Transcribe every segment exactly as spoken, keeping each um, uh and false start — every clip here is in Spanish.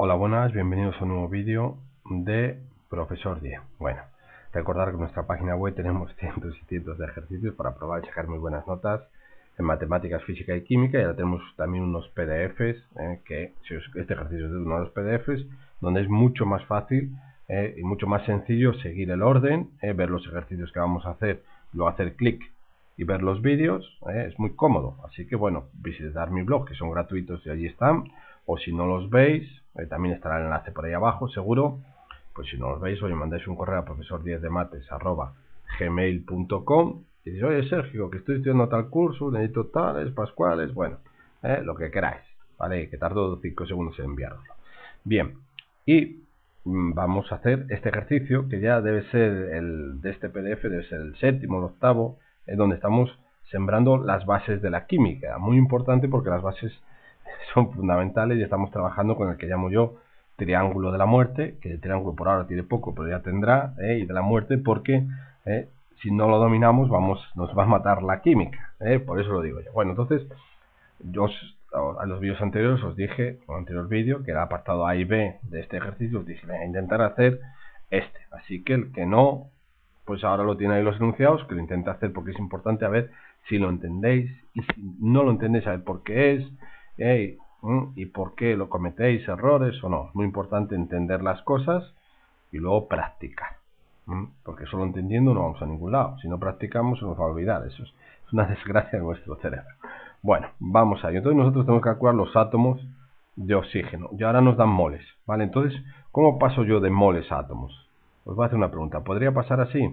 Hola, buenas, bienvenidos a un nuevo vídeo de Profesor diez. Bueno, recordar que en nuestra página web tenemos cientos y cientos de ejercicios para probar y sacar muy buenas notas en matemáticas, física y química. Y ahora tenemos también unos P D Fs, eh, que si os, este ejercicio es de uno de los P D Fs, donde es mucho más fácil eh, y mucho más sencillo seguir el orden, eh, ver los ejercicios que vamos a hacer, luego hacer clic y ver los vídeos. Eh, es muy cómodo, así que bueno, visitar mi blog, que son gratuitos y allí están. O si no los veis, eh, también estará el enlace por ahí abajo, seguro. Pues si no los veis, oye, mandáis un correo a profesor diez de mates arroba gmail punto com y dices, oye, Sergio, que estoy estudiando tal curso, necesito tales, pascuales, bueno, eh, lo que queráis, ¿vale? Que tardo cinco segundos en enviarlo. Bien, y mmm, vamos a hacer este ejercicio, que ya debe ser el de este P D F, debe ser el séptimo, el octavo, en donde estamos sembrando las bases de la química. Muy importante porque las bases son fundamentales y estamos trabajando con el que llamo yo triángulo de la muerte, que el triángulo por ahora tiene poco, pero ya tendrá, ¿eh? Y de la muerte, porque ¿eh? si no lo dominamos vamos, nos va a matar la química, ¿eh? Por eso lo digo yo. Bueno, entonces yo os, a los vídeos anteriores os dije, en el anterior vídeo, que era apartado A y B de este ejercicio, os dije, voy a intentar hacer este, así que el que no, pues ahora lo tiene ahí los enunciados, que lo intente hacer porque es importante a ver si lo entendéis, y si no lo entendéis, a ver por qué es, ¿eh? y por qué lo cometéis errores o no. Es muy importante entender las cosas y luego practicar, ¿eh? Porque solo entendiendo no vamos a ningún lado. Si no practicamos se nos va a olvidar. Eso es, es una desgracia de nuestro cerebro. Bueno, vamos ahí. Entonces nosotros tenemos que calcular los átomos de oxígeno. Y ahora nos dan moles, ¿vale? Entonces, ¿cómo paso yo de moles a átomos? Os voy a hacer una pregunta. ¿Podría pasar así?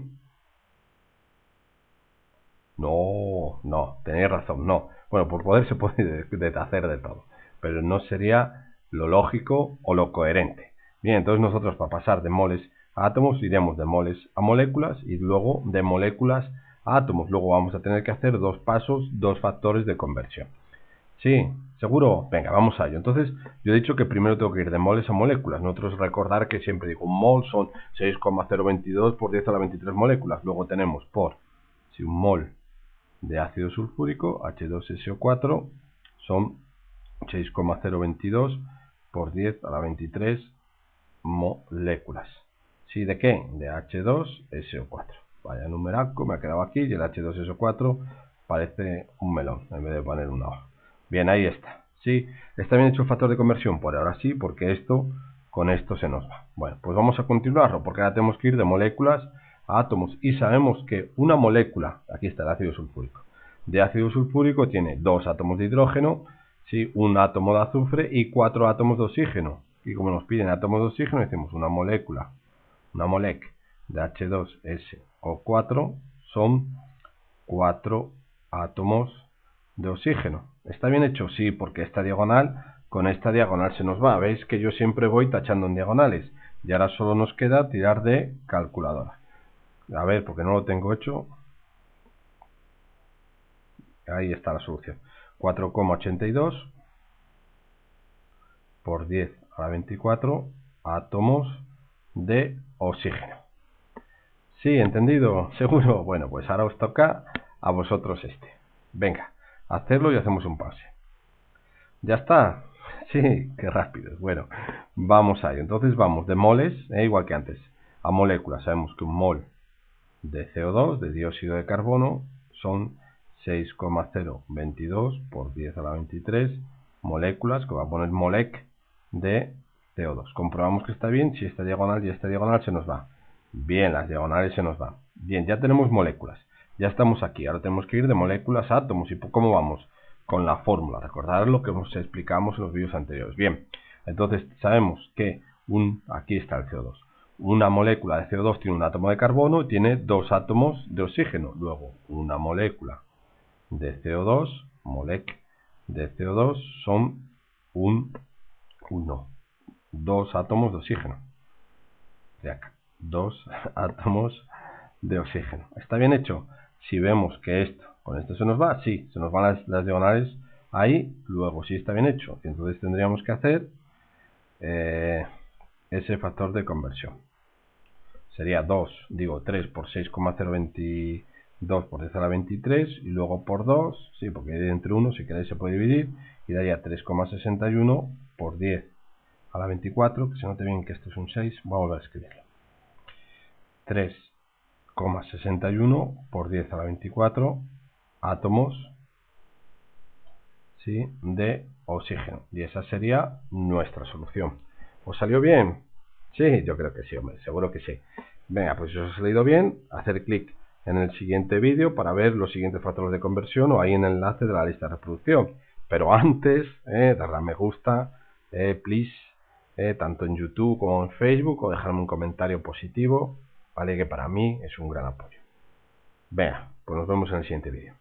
No, no, tenéis razón, no. Bueno, por poder se puede deshacer de todo, pero no sería lo lógico o lo coherente. Bien, entonces nosotros para pasar de moles a átomos iremos de moles a moléculas y luego de moléculas a átomos. Luego vamos a tener que hacer dos pasos, dos factores de conversión. ¿Sí? ¿Seguro? Venga, vamos a ello. Entonces, yo he dicho que primero tengo que ir de moles a moléculas. Nosotros recordar que siempre digo, un mol son seis coma cero veintidós por diez a la veintitrés moléculas. Luego tenemos por, si un mol de ácido sulfúrico, H dos S O cuatro, son seis coma cero veintidós por diez a la veintitrés moléculas. ¿Sí? ¿De qué? De H dos S O cuatro. Vaya numeraco, me ha quedado aquí, y el H dos S O cuatro parece un melón, en vez de poner una hoja. Bien, ahí está. ¿Sí? ¿Está bien hecho el factor de conversión? Por ahora sí, porque esto con esto se nos va. Bueno, pues vamos a continuarlo, porque ahora tenemos que ir de moléculas a átomos. Y sabemos que una molécula, aquí está el ácido sulfúrico, de ácido sulfúrico tiene dos átomos de hidrógeno, ¿sí? Un átomo de azufre y cuatro átomos de oxígeno. Y como nos piden átomos de oxígeno, decimos una molécula, una molec de H dos S O cuatro son cuatro átomos de oxígeno. ¿Está bien hecho? Sí, porque esta diagonal con esta diagonal se nos va. Veis que yo siempre voy tachando en diagonales. Y ahora solo nos queda tirar de calculadora. A ver, porque no lo tengo hecho. Ahí está la solución. cuatro coma ochenta y dos por diez a la veinticuatro átomos de oxígeno. ¿Sí? ¿Entendido? ¿Seguro? Bueno, pues ahora os toca a vosotros este. Venga, hacerlo y hacemos un pause. ¿Ya está? Sí, qué rápido. Bueno, vamos a ello. Entonces vamos de moles, eh, igual que antes, a moléculas. Sabemos que un mol de C O dos, de dióxido de carbono, son seis coma cero veintidós por diez a la veintitrés moléculas, que va a poner molec de C O dos. Comprobamos que está bien. Si esta diagonal y esta diagonal se nos va. Bien, las diagonales se nos van. Bien, ya tenemos moléculas. Ya estamos aquí. Ahora tenemos que ir de moléculas a átomos. ¿Y cómo vamos? Con la fórmula. Recordad lo que os explicamos en los vídeos anteriores. Bien, entonces sabemos que un, aquí está el C O dos. Una molécula de C O dos tiene un átomo de carbono y tiene dos átomos de oxígeno. Luego, una molécula de C O dos, molec de C O dos, son un uno, dos átomos de oxígeno. De acá, dos átomos de oxígeno. ¿Está bien hecho? Si vemos que esto, con esto se nos va, sí, se nos van las, las diagonales ahí, luego sí está bien hecho. Entonces tendríamos que hacer eh, ese factor de conversión. Sería dos, digo tres por seis coma cero veintidós por diez a la veintitrés y luego por dos, sí, porque entre uno si queréis se puede dividir y daría tres coma sesenta y uno por diez a la veinticuatro, que se note bien que esto es un seis, voy a volver a escribirlo. tres coma sesenta y uno por diez a la veinticuatro átomos, ¿sí?, de oxígeno. Y esa sería nuestra solución. ¿Os salió bien? Sí, yo creo que sí, hombre, seguro que sí. Venga, pues si os ha salido bien, hacer clic en el siguiente vídeo para ver los siguientes factores de conversión o ahí en el enlace de la lista de reproducción. Pero antes, eh, darle a me gusta, eh, please, eh, tanto en YouTube como en Facebook, o dejarme un comentario positivo, vale, que para mí es un gran apoyo. Venga, pues nos vemos en el siguiente vídeo.